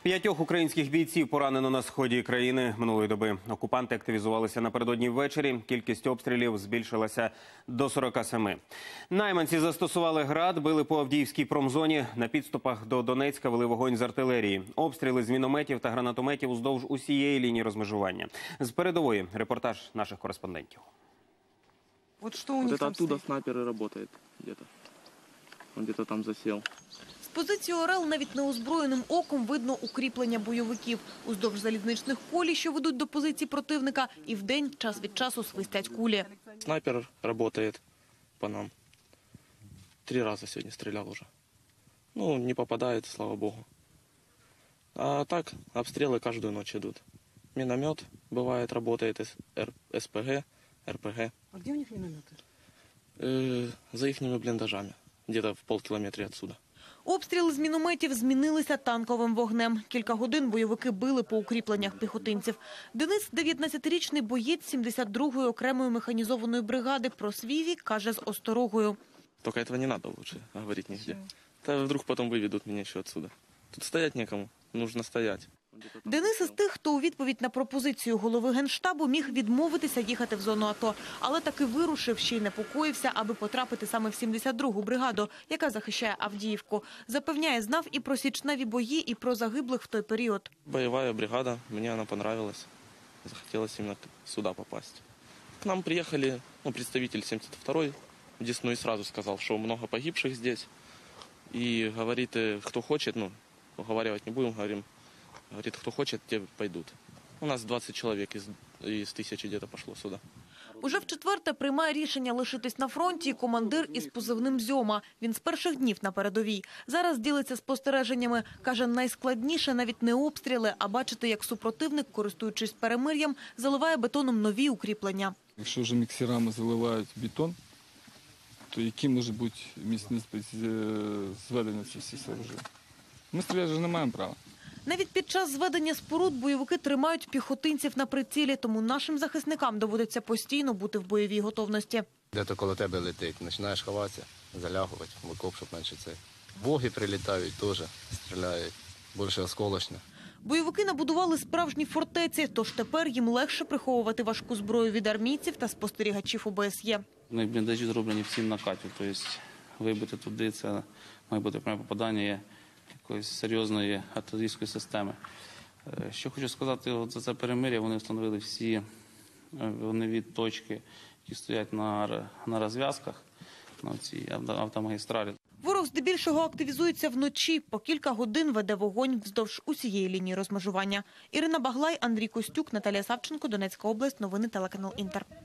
5 українських бійців поранено на сході країни минулої доби. Окупанти активізувалися напередодні ввечері. Кількість обстрілів збільшилася до 47. Найманці застосували град, били по Авдіївській промзоні. На підступах до Донецька вели вогонь з артилерії. Обстріли з мінометів та гранатометів уздовж усієї лінії розмежування. З передової репортаж наших кореспондентів. Вот что у них там оттуда снайпер и работает где-то. Он где-то там засел. З позиції ОРЛ навіть неозброєним оком видно укріплення бойовиків. Уздовж залізничних колій, що ведуть до позицій противника, і вдень час від часу свистять кулі. Снайпер работает по нам. 3 раза сегодня стрелял уже. Ну, не попадает, слава богу. А так, обстрелы каждую ночь идут. Миномет бывает, работает, СПГ, РПГ. А де у них міномети? За ихними блиндажами, где-то в полкилометра отсюда. Обстріли з мінометів змінилися танковим вогнем. Кілька годин бойовики били по укріпленнях піхотинців. Денис, 19-річний боєць 72-ї окремої механізованої бригади, про свій вік каже з осторогою. Только этого не надо лучше говорить нигде. Да вдруг потом выведут меня еще отсюда. Тут стоять некому, нужно стоять. Денис із тих, хто у відповідь на пропозицію голови Генштабу міг відмовитися їхати в зону АТО. Але таки вирушив, ще й непокоївся, аби потрапити саме в 72-гу бригаду, яка захищає Авдіївку. Запевняє, знав і про січневі бої, і про загиблих в той період. Боевая бригада, мне она понравилась. Захотелось именно сюда попасть. К нам приехали представитель 72-й в Десну и сразу сказал, что много погибших здесь. И говорит, кто хочет, уговаривать не будем, говорим, говорит, кто хочет, те пойдут. У нас 20 человек из 1000 где-то пошло сюда. Уже вчетверте приймає рішення лишитись на фронті командир із позивним «Зьома». Він з перших днів на передовій. Зараз ділиться спостереженнями. Каже, найскладніше навіть не обстріли, а бачити, як супротивник, користуючись перемир'ям, заливає бетоном нові укріплення. Якщо вже міксерами заливають бетон, то який може бути місце зведення цих всіх сооружень? Ми стріляти вже не маємо права. Навіть під час зведення споруд бойовики тримають піхотинців на прицілі, тому нашим захисникам доводиться постійно бути в бойовій готовності. Де-то коло тебе летить, починаєш ховатися, залягувати, в окоп, щоб менше це. Боги прилітають теж, стріляють, більше осколочне. Бойовики набудували справжні фортеці, тож тепер їм легше приховувати важку зброю від армійців та спостерігачів ОБСЄ. Бліндажі зроблені всім на каті, тобто вибити туди, це має бути пряме попадання якоїсь серйозної артилерійської системи. Що хочу сказати, за це перемир'я вони встановили всі вогневі точки, які стоять на розв'язках, на цій автомагістралі. Ворог здебільшого активізується вночі, по кілька годин веде вогонь вздовж усієї лінії розмежування. Ірина Баглай, Андрій Костюк, Наталія Савченко, Донецька область, новини телеканал Інтер.